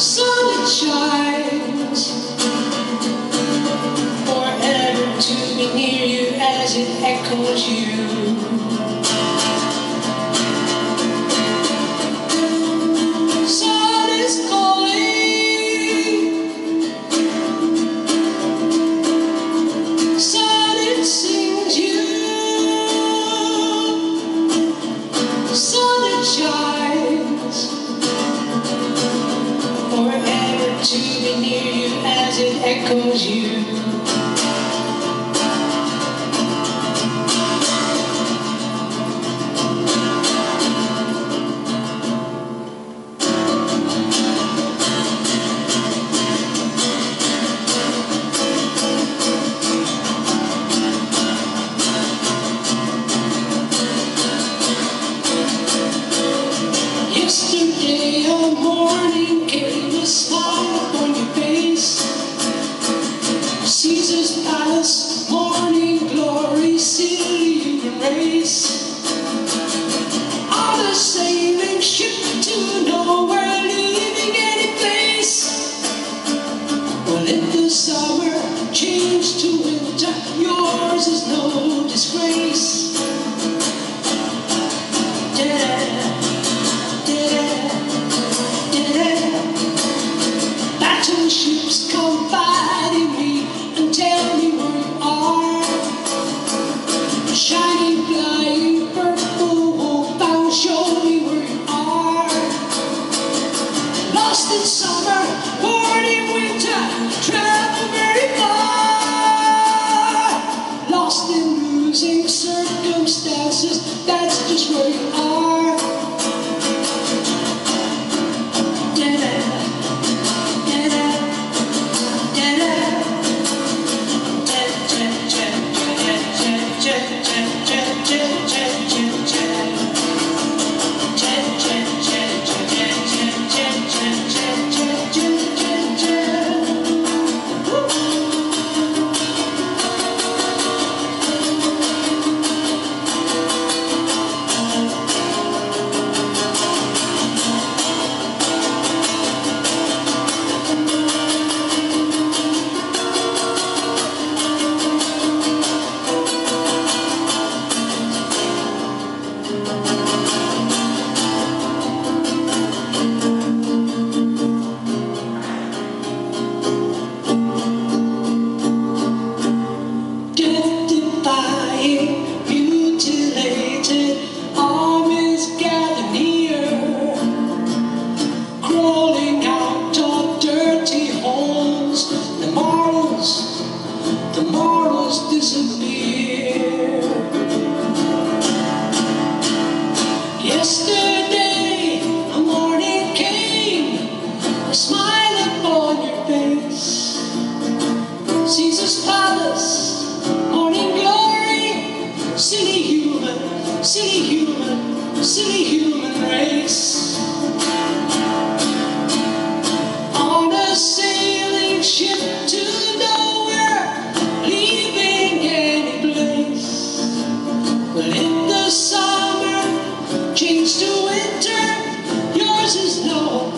sun that shines forever to be near you as it echoes you. Sun is calling, sun it sings you, sun that shines forever to be near you as it echoes you. Yesterday a morning came, a smile upon your face. Caesar's palace, morning glory, city you embrace. On a sailing ship to nowhere, leaving any place. Well, if the summer changed to winter, yours is no disgrace. Battleships come fighting me and tell me where you are. Shining, flying, purple, wolfbound, show me where you are. Lost in summer, born in winter, travel very far. Lost in losing circumstances, that's just where you are. Mutilated armies gather near, crawling out of dirty holes. The morals disappear. Yesterday a morning came, a smile upon your face. Caesar's palace, morning glory, silly human, silly human, silly human race. On a sailing ship to nowhere, leaving any place. Well, if the summer changed to winter, yours is no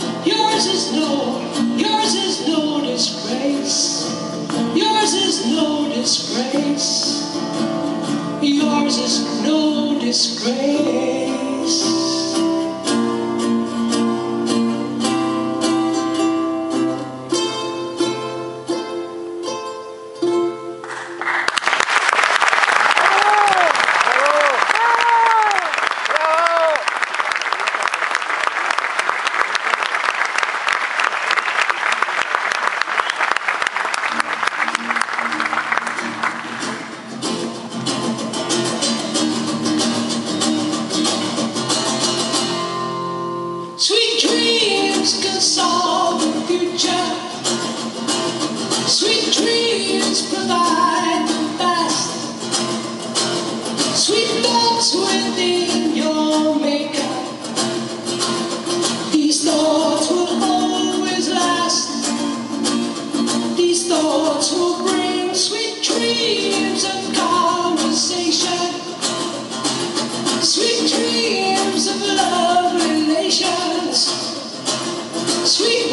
disgrace. Yours is no disgrace. Yours is no disgrace. Sweet dreams can solve the future. Sweet dreams provide the best. Sweet thoughts within your makeup. These thoughts will always last. These thoughts will bring sweet dreams of conversation. Sweet dreams of love relations. Sweet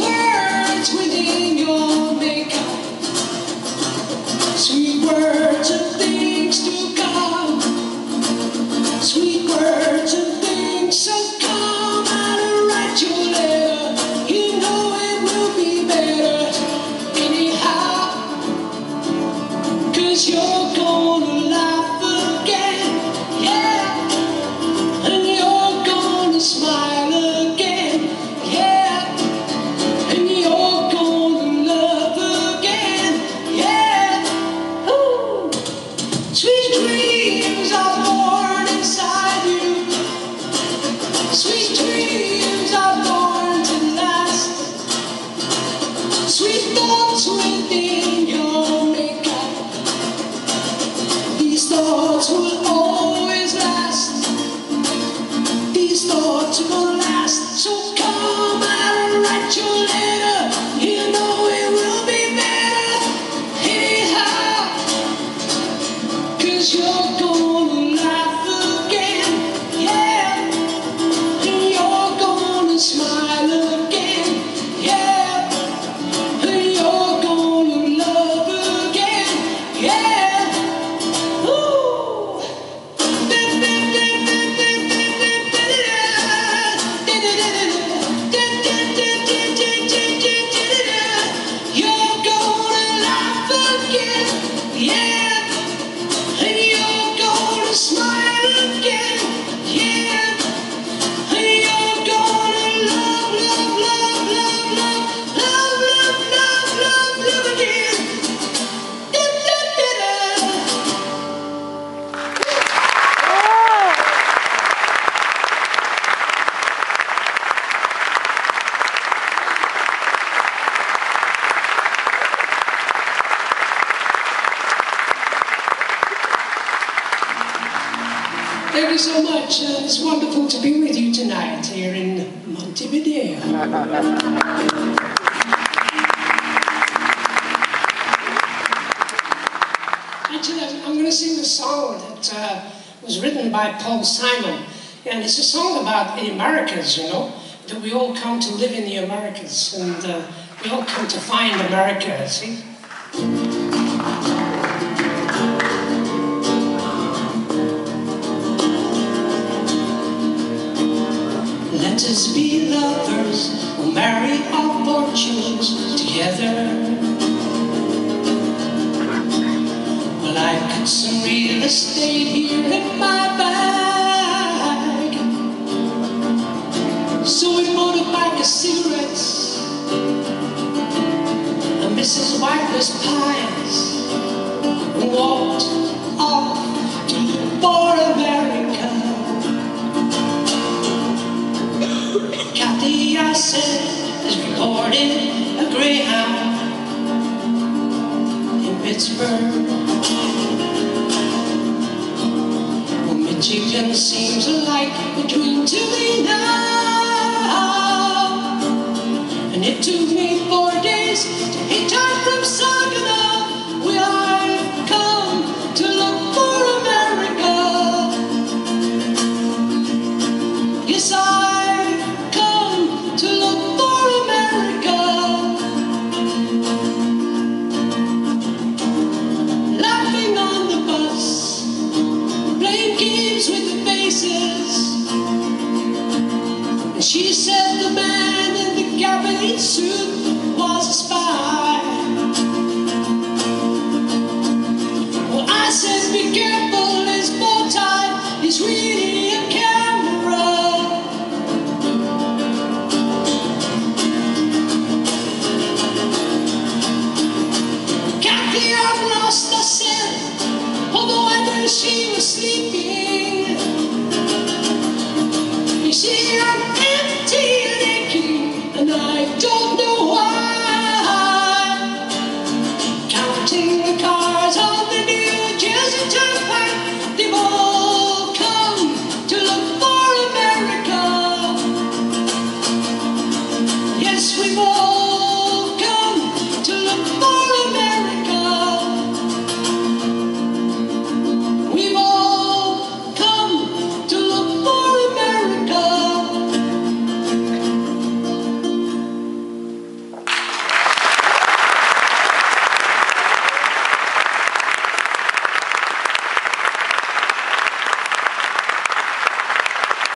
Thank you so much. It's wonderful to be with you tonight here in Montevideo. Actually, I'm going to sing a song that was written by Paul Simon. And it's a song about the Americas, you know, that we all come to live in the Americas. And we all come to find America, see? Let us be lovers, we'll marry our fortunes together. Well, I got some real estate here in my bag, so we bought a pack of cigarettes and Mrs. Wagner's pies, and walked off to look for America. Kathy, I said, is recording a Greyhound in Pittsburgh. Well, Michigan seems like a dream to me now, and it took me 4 days to hitchhike from South.